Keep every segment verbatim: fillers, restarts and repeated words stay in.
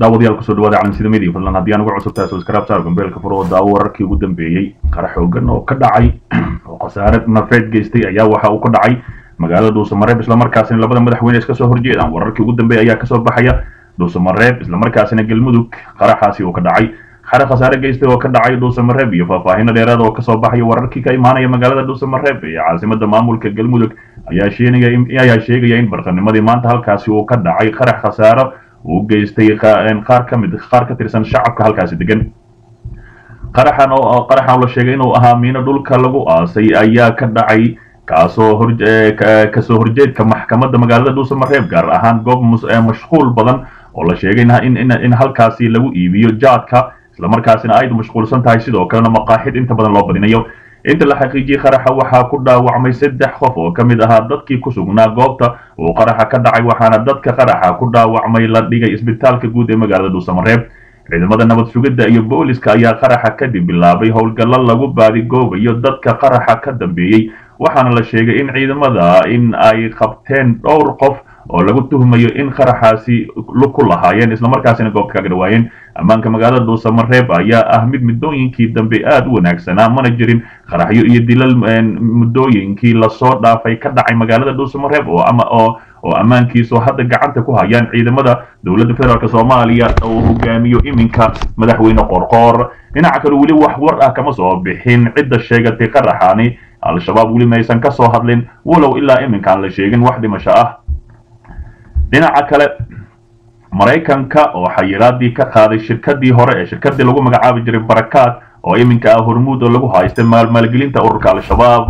daawadayaal kusoo dhawaada caalamsida media fadlan haddii aan ugu cusubtahay subscribe saar gambeelka furo daawo wararkii ugu dambeeyay qarax xoogan oo ka dhacay oo khasaare nafeed geystay ayaa waxa uu ka dhacay magaalada Dhuusamareeb isla markaasina labada madaxweyne iska soo horjeedaan wararkii ugu dambeeyay ayaa ka soo baxaya Dhuusamareeb isla markaasina Galmudug qaraxaasi oo ka dhacay xara khasaare geystay oo ka dhacay Dhuusamareeb iyo faahfaahin dheeraad oo ka soo baxaya wararkii ka imaanaya magaalada Dhuusamareeb ee caasimadda maamulka Galmudug ayaa sheegaya in ayaa sheegaya in barqanimadii maanta halkaasi uu ka dhacay qarax khasaare uu geystay qaar ka mid qaar ka tirsan shacabka halkaasi degan qaraxan oo qaraxan la sheegay inuu ahaa miino dhulka lagu aasay ayaa ka dhacay kaasoo hor ka soo horjeedka maxkamadda magaalada Dhuusamareeb gaar ahaan goob mashquul badan oo la sheegay in in halkaasi lagu iibiyo jaadka isla markaasina ay mashquulsan tahay sidoo kalena maqaaxid inta badan loo badinayo inta la xaqiijiyay qaraxa waxaa ku dhaawacmay saddex qof oo kamid ahaa dadkii ku sugnaa goobta uu qaraxa ka dhacay waxaana dadka qaraxa ku dhaawacmay la dhigay isbitaalka guud ee magaalada Dhuusamareeb ciidamada nabad sugidda iyo booliska ayaa qaraxa kadib bilaabay howlgallo lagu baadi goobayo dadka qaraxa ka dambeeyay waxaana la sheegay in ciidamada in ay qabteen dhowr qof oo lagu tuhmayo in qaraxaasi ku lahaayeen isla markaasina goobta ka dhawaayeen ammaanka magaalada Dhuusamareeb ayaa ah mid midooyinkii dambe aad u wanaagsanaa mana jirin qaraxyo iyo dilal midooyinkii la soo dhaafay ka dhacay magaalada Dhuusamareeb oo ama oo oo ammaankiisu hadda gacanta ku hayaan ciidamada dawladda federaalka Soomaaliya oo hogaamiyo iminka madaxweyne Qorqor dhinaca kale wali wax war ah kama soo bixin cidda sheegatay qaraxani al-shabaab wali ma aysan ka soo hadlin walow ilaa iminka la sheegin wax dhimasho ah dhinaca kale Mareykanka oo xayiraadii ka qaaday shirkadii hore ee shirkadii lagu magacaabi jiray Barakaad oo iminka ah hormuud oo lagu haystay maalgelinta ururka al-shabaab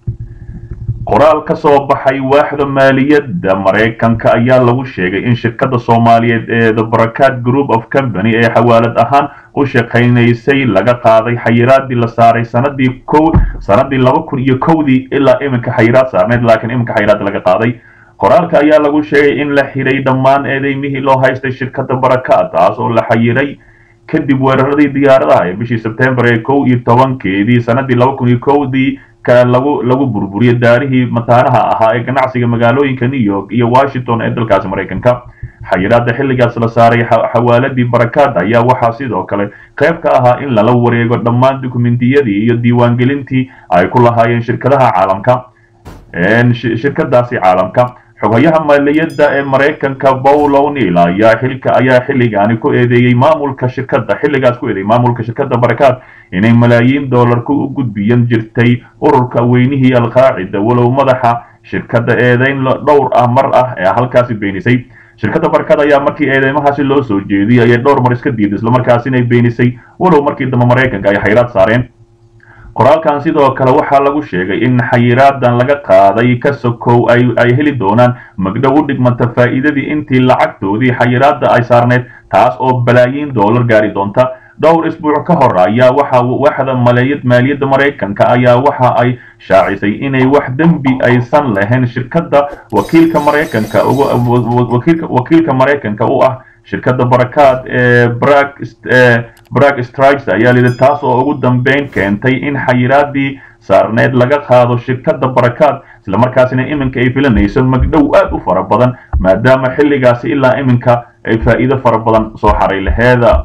qoraal ka soo baxay waaxda maaliyadda Mareykanka ayaa lagu sheegay in shirkadda Soomaaliyeed ee The Barakaad Group of Company ee xawaalad ahaan u shaqeynaysay laga qaaday xayiraadii la saaray sanadii kow sanadii laba kun iyo kowdii ilaa iminka xayiraad saarneed laakiin iminka xayiraad laga qaaday qoraalka ayaa lagu sheegay in la xiray dhammaan eedeymihii loo haystay shirkadda Barakaad taas oo la xayiray kadib weeraradii diyaaradaha ee bishii September ee kow iyo tobankeedii sanadii laba kun iyo kowdii ka lagu lagu burburiyay daarihii mataanaha ahaa ee ganacsiga magaalooyinka New York iyo Washington ee dalkaasi Mareykanka xayiraadda xilligaas la saaray xawaaladii Barakaad ayaa waxaa sidoo kale qayb ka ahaa in lala wareego dhammaan dukumentiyadii iyo diiwaangelintii ay ku lahaayeen shirkadaha caalamka ee shirkadaasi caalamka xogayaha maaliyadda ee Mareykanka Paul O'Neill ayaa xilka ayaa xilligaani ku eedeeyay maamulka shirkadda xilligaas ku eedeeyay maamulka shirkadda Barakaad inay malaayiin dollar ku gudbiyeen jirtay ururka weynihii al-Qaacida walow madaxa shirkadda eedeyn dhowr ah mar ah ee halkaasi beenisay shirkadda Barakaad ayaa markii eedeymahaasi loo soo jeediyay ay dhowr mar iska diiday isla markaasina ay beenisay walow markii dambe Mareykanka ay xayiraad saareen qoraalkan sidoo kale waxaa lagu sheegay in xayiraadan laga qaaday ka sokow ay ay heli doonaan magdhow u dhigmanta faa'iidadii intii lacagtoodii xayiraada ay saarneed taas oo balaayiin dollar gaari doonta dhowr isbuuc ka hor ayaa waxa waaxda maaliyad maaliyadda Mareykanka ayaa waxa ay shaacisay inay wax dambi aysan lahayn shirkadda wakiilka Mareykanka wakiilka wakiilka Mareykanka oo ah shirkadda Barakaad ee Bragg Bragg Strikes ayaa lidii taas oo ugu dambeyn keentay in xayiraadii saarneed laga qaado shirkadda Barakaad isla markaasina iminka ay filanayso magdhow aad u fara badan maadaama xilligaasi ilaa iminka ay faa'iido fara badan soo xaray laheeda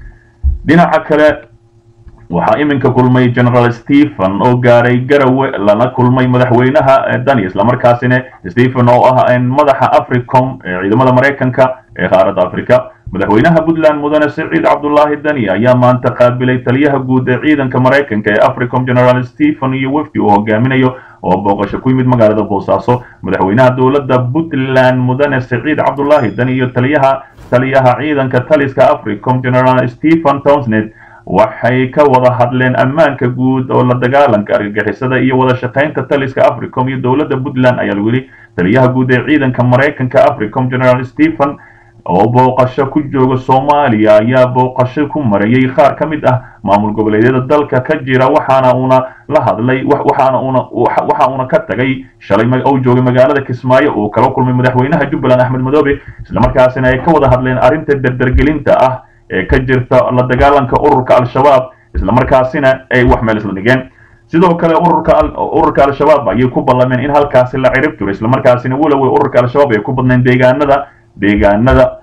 dhinaca kale waxaa iminka kulmay General Stephen oo gaaray Garowe lana kulmay madaxweynaha Dani isla markaasina Stephen oo ah madaxa Africom ee ciidamada Mareykanka ee qaaradda Afrika madaxweynaha Puntland mudane Siciid Cabdullaahi Dani ayaa maanta qaabilay taliyaha guud ee ciidanka Mareykanka ee Africom General Stephen iyo wafdi uu hogaaminayo oo booqasho ku yimid magaalada Boosaaso madaxweynaha dawladda Puntland mudane Siciid Cabdullaahi Dani iyo taliyaha taliyaha ciidanka taliska Africom General Stephen Townsend waxay ka wada hadleen ammaanka guud oo la dagaalanka argagixisada iyo wada shaqeynta taliska Africom iyo dawladda Puntland ayaa lagu yiri taliyaha guud ee ciidanka Mareykanka Africom General Stephen oo booqasho ku jooga Soomaaliya ayaa booqasho ku marayay qaar ka mid ah maamul goboleedyada dalka ka jira waxaana una la hadlay waxaana una waxa una ka tagay shalay oo joogay magaalada Kismaayo oo kala kulmay madaxweynaha Jubbaland Axmed Madoobe isla markaasina ay ka wada hadleen arrinta dardargelinta ah ee ka jirta la dagaalanka ururka al-shabaab isla markaasina ay wax meel isla dhigeen sidoo kale ururka ururka al-shabaab ayay ku ballameen in halkaas la cirib tiro isla markaasina walow ururka al-shabaab ay ku badneen deegaanada deegaanada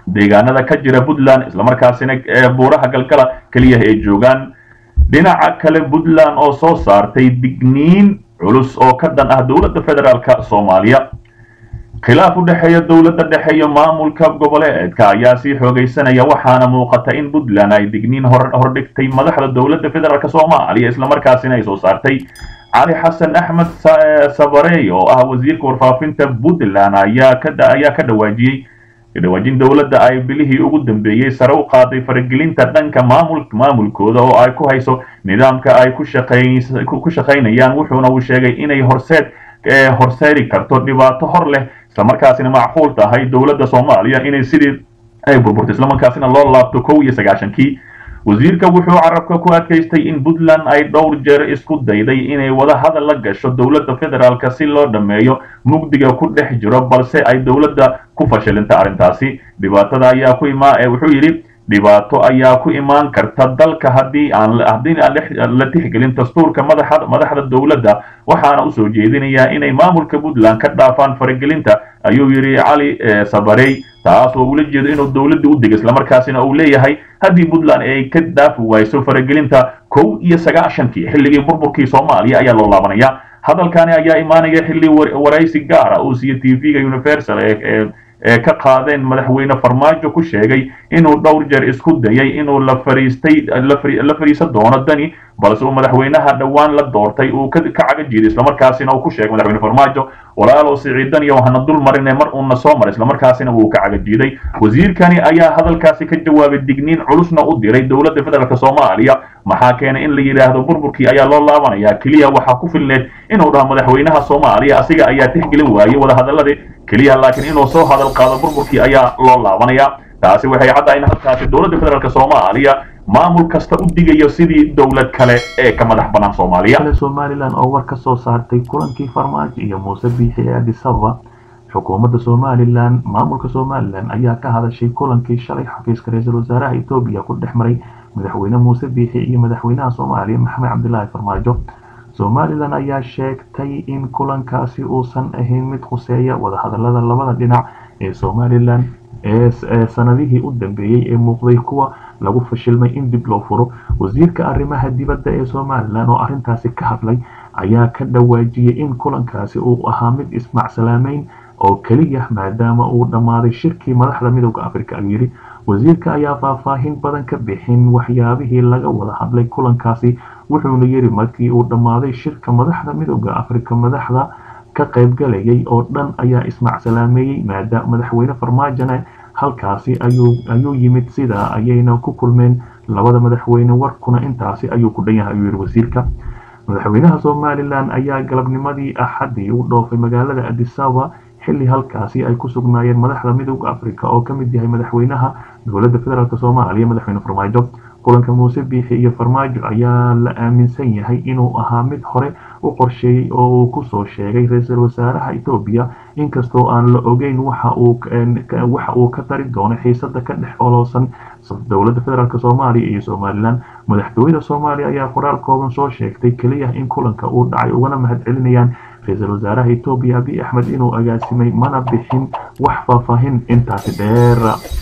deegaanada ka jira Puntland isla markaasina buuraha galgala kaliya ay joogaan. dhinaca kale Puntland oo soo saartay digniin culus oo ka dhan ah dowladda federaalka Soomaaliya. khilaaf u dhaxeeya dowladda dhexe iyo maamulka goboleedka ayaa sii xoogaysanaya waxaana muuqata in Puntland ay digniin hor hordhigtay madaxda dowladda federaalka Soomaaliya isla markaasina ay soo saartay. cali xasan axmed sabarey oo ah wasiirka warfaafinta Puntland ayaa ka ayaa ka dhawaajiyay dhawaajin dowladda ay bilihii ugu dambeeyay sare u qaaday faragelinta dhanka maamulka maamulkooda oo ay ku hayso nidaamka ay ku shaqeyn ku shaqeynayaan wuxuuna uu sheegay inay horseed horseedi karto dhibaato hor leh isla markaasina macquul tahay dowladda Soomaaliya inay sidii ay burburtay isla markaasina loo laabto kow iyo sagaashankii. wasiirka wuxuu carabka ku adkaystay in Puntland ay dhowr jeer isku dayday inay wada hadal la gasho dowladda federaalka si loo dhameeyo mugdiga ku dhex jiro balse ay dowladda ku fashilantay arrintaasi. dhibaatada ayaa ku imaa ee wuxuu yiri dhibaato ayaa ku imaan karta dalka haddii aan haddii aan la tixgelin dastuurka madaxda madaxda dowladda waxaana u soo jeedinayaa inay maamulka Puntland ka dhaafaan faragelinta ayuu yiri cali sabarey taas oo ula jeedo inuu dowladda u digay isla markaasina uu leeyahay haddii Puntland ay ka dhaafi wayso faragelinta kow iyo sagaashankii xilligii burburkii Soomaaliya ayaa loo laabanaya. hadalkani ayaa imaanaya xilli waraysi gaar ah oo siya T V-ga Universal ee ee ka qaadeen madaxweyne Farmaajo ku sheegay inuu dhowr jeer isku dayay inuu la fariistay la fariisan doono dani balse uu madaxweynaha dhawaan la doortay uu ka caga jiiday isla markaasina uu ku sheegay madaxweyne Farmaajo walaalo Siciidan iyo waxana dul marinay mar uu na soo maray isla markaasina uu ka caga jiiday. wasiirkani ayaa hadalkaasi ka jawaabay digniin culusna u diray dowladda federaalka Soomaaliya maxaa keenay in la yiraahdo burburkii ayaa loo laabanaya kaliya waxa ku filneed inuu dhaho madaxweynaha Soomaaliya asiga ayaa tixgelin waayay wada hadalladii kaliya laakiin inuu soo hadal qaado burburkii ayaa loo laabanaya. taasi waxay caddahay in halkaasi dowladda federaalka Soomaaliya maamul kasta u digayo sidii dowlad kale ee ka madax banaan Soomaaliya. Somaliland oo war ka soo saartay kulankii Farmaajo iyo Muuse Biixi ee Addis Ababa. xukuumadda Somaliland maamulka Somaliland ayaa ka hadashay kulankii shalay xafiiska ra'iisul wasaaraha Itoobiya ku dhex maray madaxweyne Muuse Biixi iyo madaxweynaha Soomaaliya Maxamed Cabdullaahi Farmaajo. Somaliland ayaa sheegtay in kulankaasi uusan ahayn mid khuseeya wada hadallada labada dhinac ee Somaliland ee sanadihii u dambeeyay ee muuqday kuwa lagu fashilmay in dib loo furo. wasiirka arrimaha dibadda ee Somaliland oo arrintaasi ka hadlay ayaa ka dhawaajiyay in kulankaasi uu ahaa mid ismaacsalaamayn oo kaliya maadaama uu dhamaaday shirkii madaxda midowga Afrika ayuu yiri. wasiirka ayaa faahfaahin badan ka bixin waxyaabihii laga wada hadlay kulankaasi wuxuuna yiri markii uu dhamaaday shirka madaxda midowga Afrika madaxda ka qaybgalayay oo dhan ayaa ismaacsalaamay maadaama madaxweyne Farmaajona halkaasi ayuu ayuu yimid sida ayayna ku kulmeen labada madaxweyne warkuna intaasi ayuu ku dhan yahay ayuu yiri wasiirka. madaxweynaha Somaliland ayaa galabnimadii Axadii u dhoofay magaalada Addis Ababa xilli halkaasi ay ku sugnaayeen madaxda midowga Afrika oo kamid yahay madaxweynaha dowladda federaalka Soomaaliya madaxweyne Farmaajo. kulanka Muuse Biixi iyo Farmaajo ayaa la aaminsan yahay inuu ahaa mid hore u qorsheeyay oo uu ku soo sheegay ra'iisul wasaaraha Itoobiya inkastoo aan la ogeyn waxa uu waxa uu ka tari doono xiisada ka dhex ololsan dowladda federaalka Soomaaliya iyo Somaliland. madaxtooyada Soomaaliya ayaa qoraal kooban soo sheegtay kaliya in kulanka uu dhacay ugana mahadcelinayaan ra'iisul wasaaraha Itoobiya Abiy Ahmed inuu agaasimay mana bixin wax faahfaahin intaasi dheer.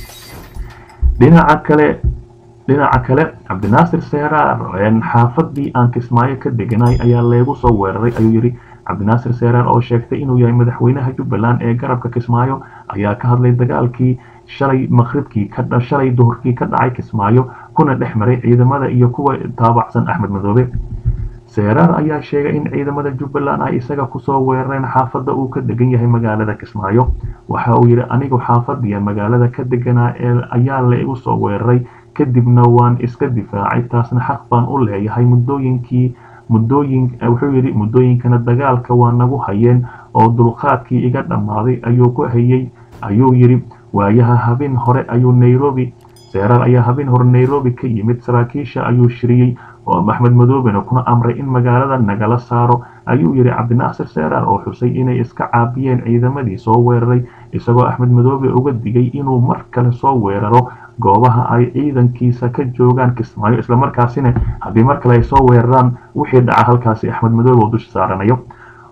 dhinaca kale dhinaca kale Cabdinaasir Seeraar oo xaafadii aan Kismaayo ka deganay ayaa leegu soo weeraray ayuu yiri. Cabdinaasir Seeraar oo sheegtay inuu yahay madaxweynaha Jubbaland ee garabka Kismaayo ayaa ka hadlay dagaalkii shalay maqribkii ka dhashay duhurkii ka dhacay Kismaayo kuna dhex maray ciidamada iyo kuwa taabacsan Axmed Madoobe. Seeraar ayaa sheegay in ciidamada Jubbaland ay isaga ku soo weerareen xaafadda uu ka degan yahay magaalada Kismaayo. waxa uu yiri anigu xaafadii magaalada ka deganaa ee ayaa la igu soo weeraray kadibna waan iska difaacay taasna xaq baan u leeyahay muddooyinkii muddooyin wuxuu yiri muddooyinkana dagaalka waa nagu hayeen oo dulqaadkii iga dhamaaday ayuu ku hayay ayuu yiri. waayaha habeen hore ayuu Nairobi Seeraar ayaa habeen hore Nairobi ka yimid saraakiisha ayuu shiriyay oo Axmed Madoobena kuna amray in magaalada nagala saaro ayuu yiri. Cabdinaasir Seeraar oo xusay inay iska caabiyeen ciidamadii soo weeraray isagoo Axmed Madoobe uga digay inuu mar kale soo weeraro goobaha ay ciidankiisa ka joogaan Kismaayo isla markaasina haddii mar kale ay soo weeraraan wixii dhaca halkaasi Axmed Madoobe oo dusha saaranayo.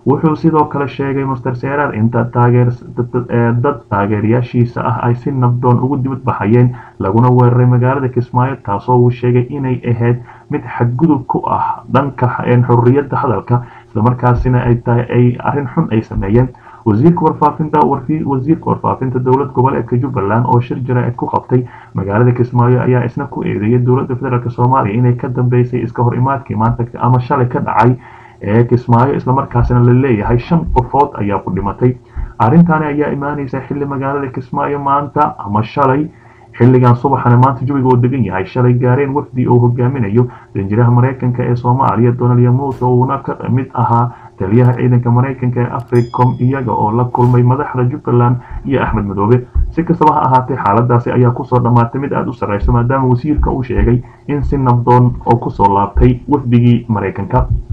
wuxuu sidoo kale sheegay Mister Seerar inta taageer dad taageerayaashiisa ah ay si nabdoon ugu dibad baxayeen laguna weeraray magaalada Kismaayo taasoo uu sheegay inay ahayd mid xadgudub ku ah dhanka xorriyadda hadalka isla markaasina ay tahay ay arrin xun ay sameeyeen wasiirka warfaafinta wasiirka warfaafinta dowlad goboleedka Jubbaland oo shir jaraa'id ku qabtay magaalada Kismaayo ayaa isna ku eedeeyay dowladda federaalka Soomaaliya inay ka dambeysay iska hor imaadkii maanta ama shalay ka dhacay ee Kismaayo isla markaasina la leeyahay shan qofood ayaa ku dhimatay arrintan ayaa imaanaysa xilli magaalada Kismaayo maanta ama shalay xilligan subaxana maanta jawiga uu degan yahay shalay gaareen wafdi oo hogaaminayo danjiraha Mareykanka ee Soomaaliya Donald Yamuso uuna ka mid ahaa taliyaha ciidanka Mareykanka ee Africom iyaga oo la kulmay madaxda Jubbaland iyo Axmed Madoobe si kastaba ha ahaatee xaaladaasi ayaa ku soo dhamaatay mid aad u sareyso maadaama wasiirka uu sheegay in si nabdoon oo ku soo laabtay wafdigii Mareykanka.